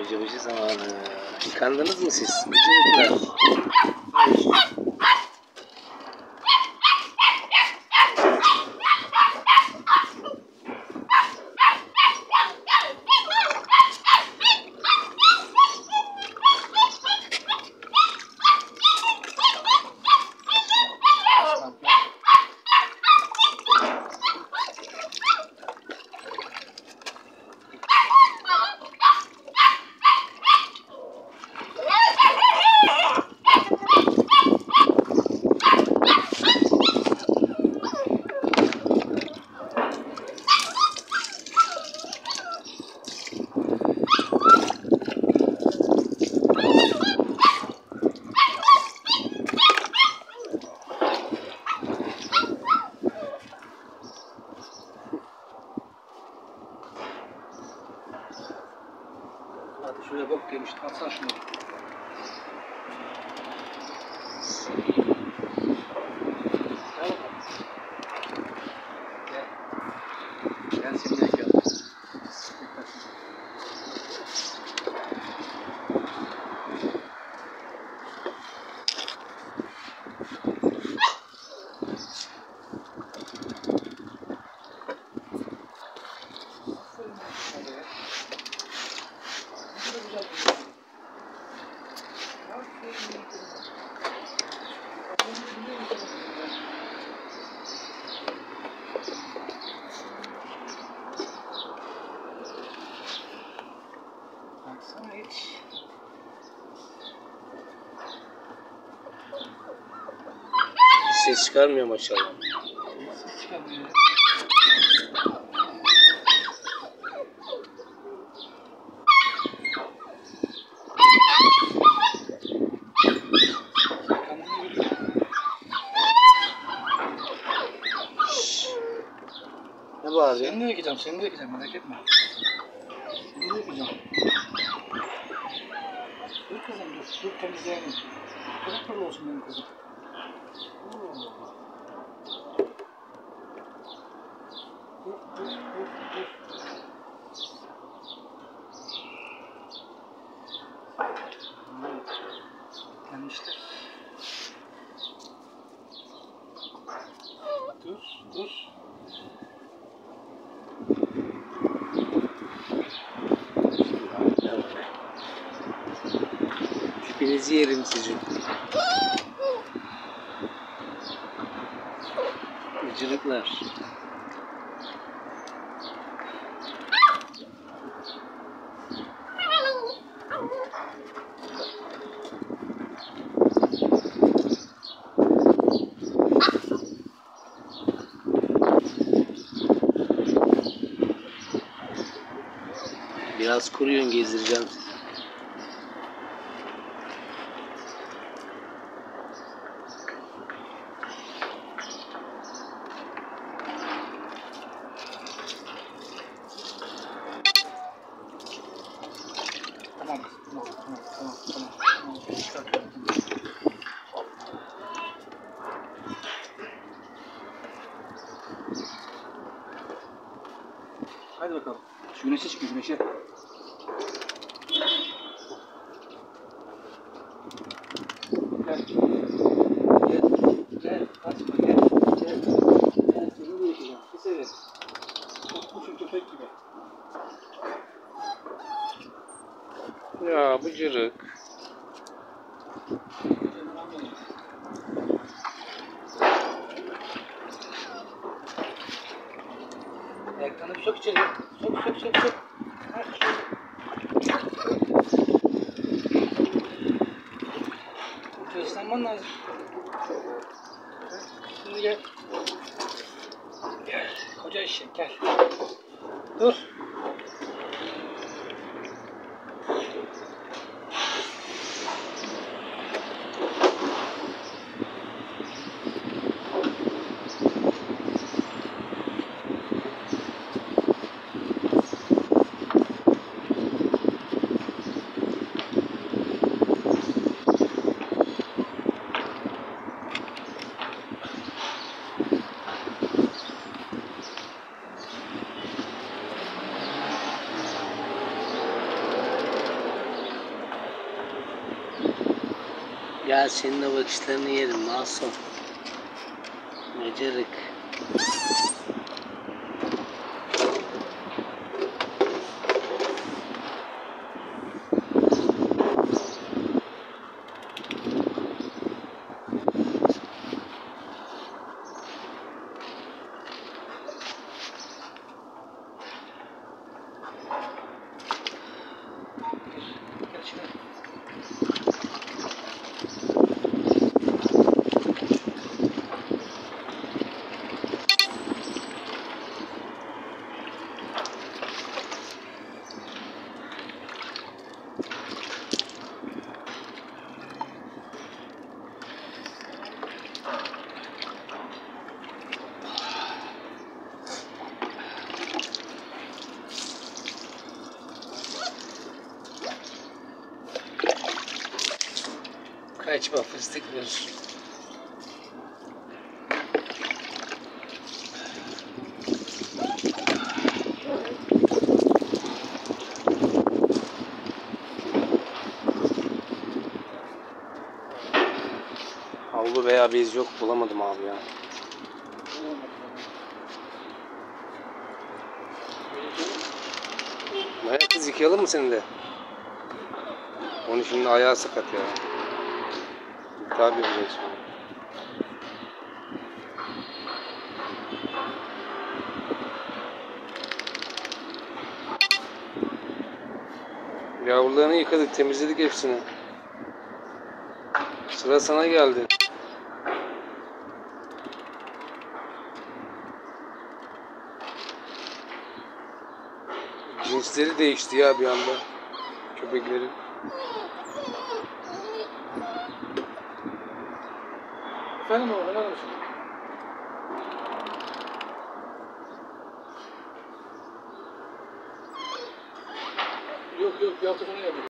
Bıcı bıcı zamanı. Yıkandınız mı siz? Bıcırıklar. Hadi şuraya bok gelmiş. Atsana şunu. Gel. Gel şimdi gel. Baksana hiç. Ses çıkarmıyor maşallah. Ses çıkarmıyor. Ne bağırıyor? Seni de yakacağım, seni de yakacağım, merak etme. Seni de yakacağım. Dur kızım, dur temizleyelim. Pırıl pırıl olsun benim kızım. Dur. Gelmişler. Dur. Tipinizi yerim sizin. Bıcırıklar. Biraz kuruyun, gezdireceğim sizi. Tamam. Hadi bakalım. Şu güneşe çıkın, güneşe. Gel. Kaçma, gel. Seni de yakacağım. Pis herif. Kokmuşsun köpek gibi. Ya bıcırık. Ayaklarını bir sok içeri. Sok. Ha, şöyle. Islanman lazım. Şimdi gel. Gel. Koca eşek gel. Dur. Gel senin de bakışlarını yerim masum. Mecerik. Gel şuraya. Kaçma fıstık ver. Havlu veya bez yok, bulamadım abi ya. Maya kız yıkayalım mı seni de? Onun şimdi ayağı sakat ya. Tabi yapacağız şimdi. Yavrularını yıkadık, temizledik hepsini. Sıra sana geldi. Cinsleri değişti ya bir anda. Köpeklerin. Efendim oğlum, ne almışsın? Yok, bir hafta sonra yapayım.